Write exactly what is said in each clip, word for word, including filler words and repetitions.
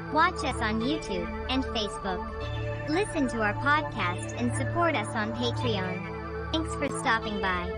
Watch us on YouTube and Facebook. Listen to our podcast and support us on Patreon. Thanks for stopping by.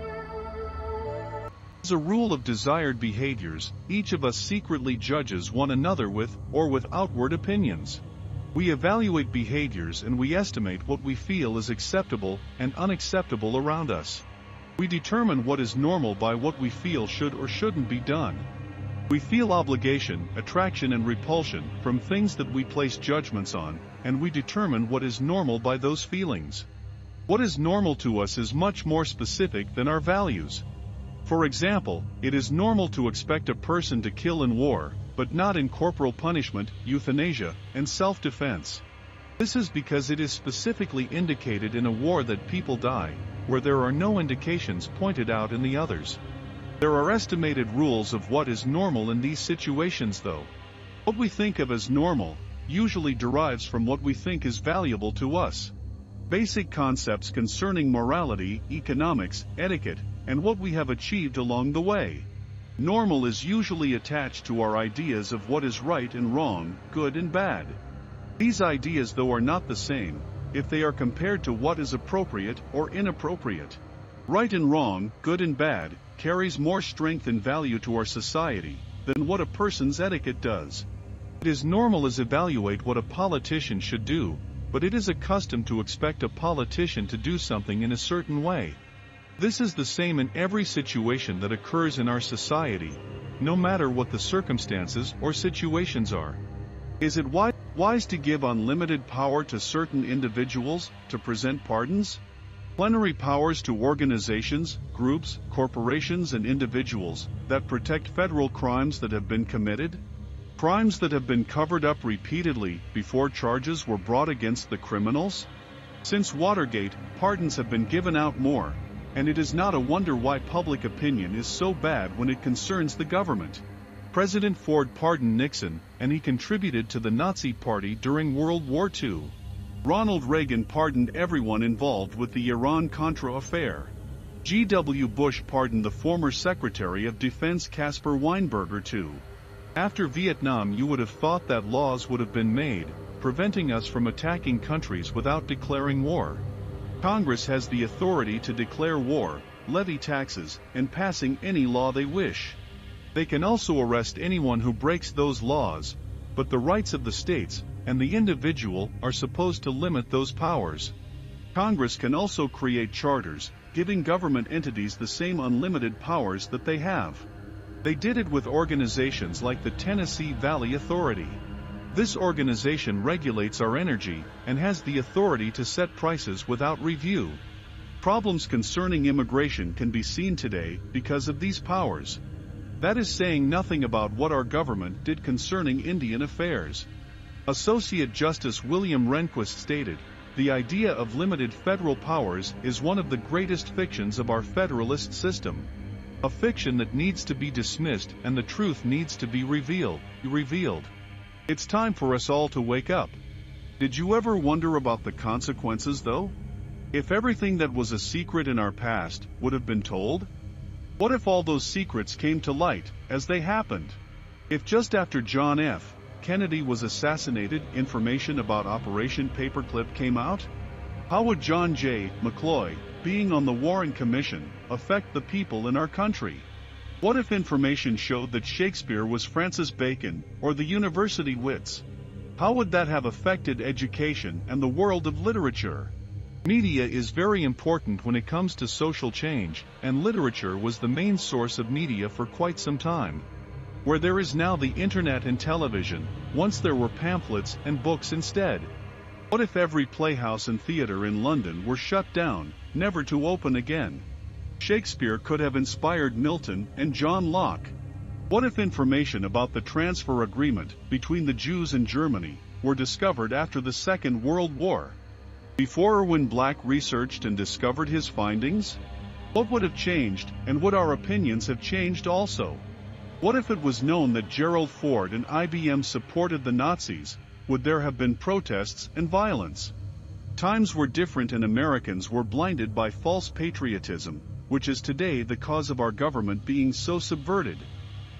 As a rule of desired behaviors, each of us secretly judges one another with or with outward opinions. We evaluate behaviors and we estimate what we feel is acceptable and unacceptable around us. We determine what is normal by what we feel should or shouldn't be done. We feel obligation, attraction and repulsion from things that we place judgments on, and we determine what is normal by those feelings. What is normal to us is much more specific than our values. For example, it is normal to expect a person to kill in war, but not in corporal punishment, euthanasia, and self-defense. This is because it is specifically indicated in a war that people die, where there are no indications pointed out in the others. There are estimated rules of what is normal in these situations though. What we think of as normal usually derives from what we think is valuable to us. Basic concepts concerning morality, economics, etiquette, and what we have achieved along the way. Normal is usually attached to our ideas of what is right and wrong, good and bad. These ideas though are not the same, if they are compared to what is appropriate or inappropriate. Right and wrong, good and bad, carries more strength and value to our society than what a person's etiquette does. It is normal as evaluate what a politician should do, but it is a custom to expect a politician to do something in a certain way. This is the same in every situation that occurs in our society, no matter what the circumstances or situations are. Is it wise, wise to give unlimited power to certain individuals to present pardons? Plenary powers to organizations, groups, corporations and individuals that protect federal crimes that have been committed? Crimes that have been covered up repeatedly before charges were brought against the criminals? Since Watergate, pardons have been given out more, and it is not a wonder why public opinion is so bad when it concerns the government. President Ford pardoned Nixon, and he contributed to the Nazi Party during World War Two. Ronald Reagan pardoned everyone involved with the Iran-Contra affair. G W Bush pardoned the former Secretary of Defense Caspar Weinberger too. After Vietnam, you would have thought that laws would have been made, preventing us from attacking countries without declaring war. Congress has the authority to declare war, levy taxes, and passing any law they wish. They can also arrest anyone who breaks those laws, but the rights of the states and the individual are supposed to limit those powers. Congress can also create charters, giving government entities the same unlimited powers that they have. They did it with organizations like the Tennessee Valley Authority. This organization regulates our energy and has the authority to set prices without review. Problems concerning immigration can be seen today because of these powers. That is saying nothing about what our government did concerning Indian affairs. Associate Justice William Rehnquist stated, "The idea of limited federal powers is one of the greatest fictions of our federalist system. A fiction that needs to be dismissed and the truth needs to be revealed, revealed. It's time for us all to wake up." Did you ever wonder about the consequences though? If everything that was a secret in our past would have been told? What if all those secrets came to light, as they happened? If just after John F. Kennedy was assassinated, information about Operation Paperclip came out? How would John J. McCloy, being on the Warren Commission, affect the people in our country? What if information showed that Shakespeare was Francis Bacon, or the university wits? How would that have affected education and the world of literature? Media is very important when it comes to social change, and literature was the main source of media for quite some time. Where there is now the internet and television, once there were pamphlets and books instead. What if every playhouse and theater in London were shut down, never to open again? Shakespeare could have inspired Milton and John Locke. What if information about the transfer agreement between the Jews and Germany were discovered after the Second World War? Before Erwin Black researched and discovered his findings? What would have changed, and would our opinions have changed also? What if it was known that Gerald Ford and I B M supported the Nazis? Would there have been protests and violence? Times were different and Americans were blinded by false patriotism, which is today the cause of our government being so subverted.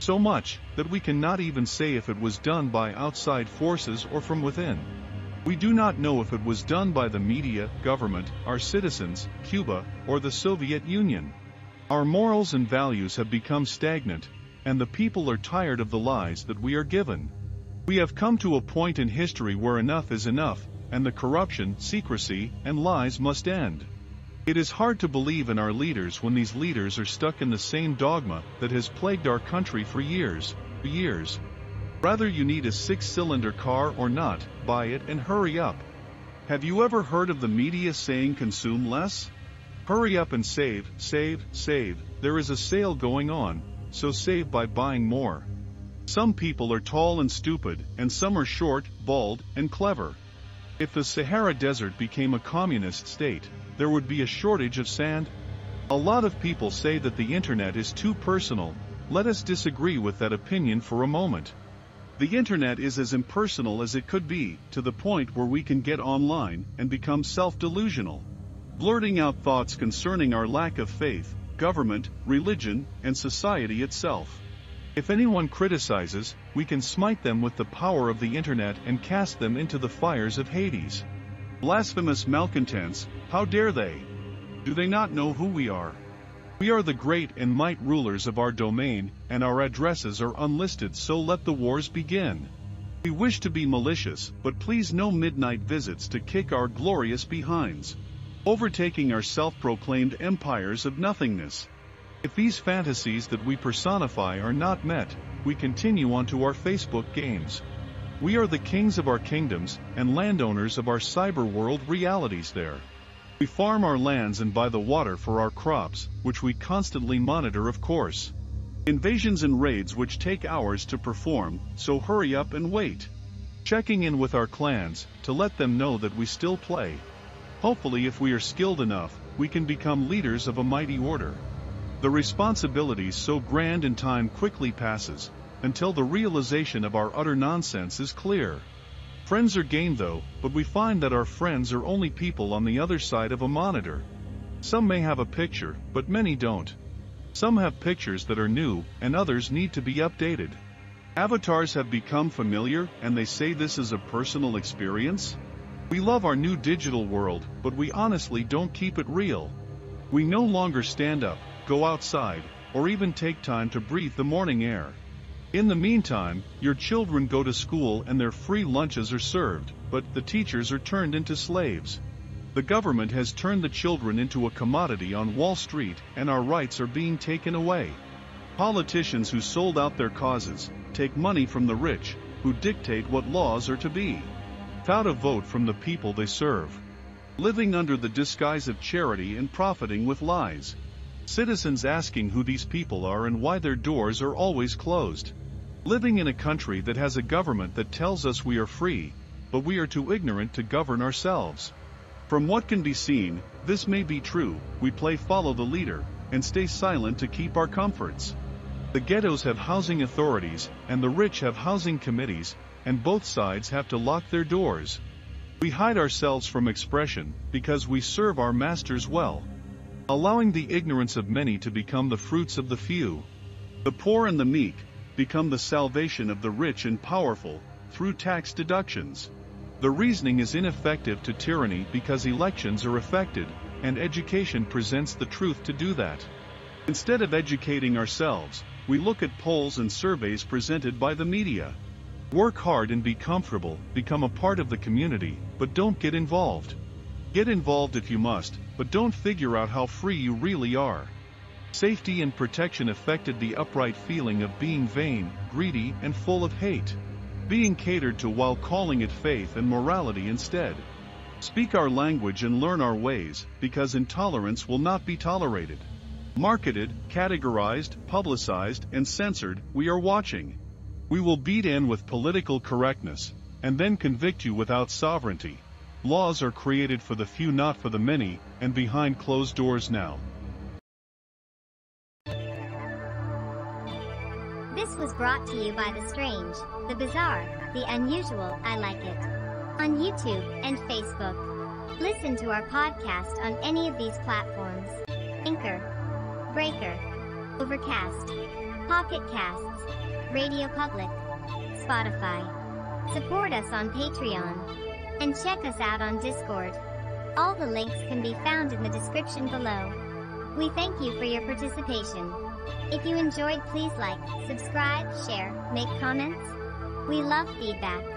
So much, that we cannot even say if it was done by outside forces or from within. We do not know if it was done by the media, government, our citizens, Cuba, or the Soviet Union. Our morals and values have become stagnant, and the people are tired of the lies that we are given. We have come to a point in history where enough is enough, and the corruption, secrecy, and lies must end. It is hard to believe in our leaders when these leaders are stuck in the same dogma that has plagued our country for years, for years. Whether you need a six-cylinder car or not, buy it and hurry up. Have you ever heard of the media saying consume less? Hurry up and save, save, save. There is a sale going on, so save by buying more. Some people are tall and stupid, and some are short, bald, and clever. If the Sahara Desert became a communist state, there would be a shortage of sand. A lot of people say that the internet is too personal. Let us disagree with that opinion for a moment. The internet is as impersonal as it could be, to the point where we can get online and become self-delusional, blurting out thoughts concerning our lack of faith, government, religion, and society itself. If anyone criticizes, we can smite them with the power of the internet and cast them into the fires of Hades. Blasphemous malcontents, how dare they? Do they not know who we are? We are the great and might rulers of our domain, and our addresses are unlisted, so let the wars begin. We wish to be malicious, but please no midnight visits to kick our glorious behinds, overtaking our self-proclaimed empires of nothingness. If these fantasies that we personify are not met, we continue on to our Facebook games. We are the kings of our kingdoms, and landowners of our cyber world realities there. We farm our lands and buy the water for our crops, which we constantly monitor, of course. Invasions and raids which take hours to perform, so hurry up and wait. Checking in with our clans, to let them know that we still play. Hopefully, if we are skilled enough, we can become leaders of a mighty order. The responsibilities so grand and time quickly passes, until the realization of our utter nonsense is clear. Friends are gained though, but we find that our friends are only people on the other side of a monitor. Some may have a picture, but many don't. Some have pictures that are new, and others need to be updated. Avatars have become familiar, and they say this is a personal experience. We love our new digital world, but we honestly don't keep it real. We no longer stand up, go outside, or even take time to breathe the morning air. In the meantime, your children go to school and their free lunches are served, but the teachers are turned into slaves. The government has turned the children into a commodity on Wall Street, and our rights are being taken away. Politicians who sold out their causes take money from the rich, who dictate what laws are to be, without a vote from the people they serve. Living under the disguise of charity and profiting with lies. Citizens asking who these people are and why their doors are always closed. Living in a country that has a government that tells us we are free, but we are too ignorant to govern ourselves. From what can be seen, this may be true. We play follow the leader, and stay silent to keep our comforts. The ghettos have housing authorities, and the rich have housing committees, and both sides have to lock their doors. We hide ourselves from expression, because we serve our masters well, allowing the ignorance of many to become the fruits of the few. The poor and the meek become the salvation of the rich and powerful, through tax deductions. The reasoning is ineffective to tyranny because elections are affected, and education presents the truth to do that. Instead of educating ourselves, we look at polls and surveys presented by the media. Work hard and be comfortable, become a part of the community, but don't get involved. Get involved if you must, but don't figure out how free you really are. Safety and protection affected the upright feeling of being vain, greedy, and full of hate. Being catered to while calling it faith and morality instead. Speak our language and learn our ways, because intolerance will not be tolerated. Marketed, categorized, publicized, and censored, we are watching. We will beat in with political correctness, and then convict you without sovereignty. Laws are created for the few, not for the many, and behind closed doors now. This was brought to you by the strange, the bizarre, the unusual, I like it. On YouTube and Facebook. Listen to our podcast on any of these platforms. Anchor, Breaker, Overcast, Pocket Casts, RadioPublic, Spotify. Support us on Patreon. And check us out on Discord. All the links can be found in the description below. We thank you for your participation. If you enjoyed, please like, subscribe, share, make comments. We love feedback.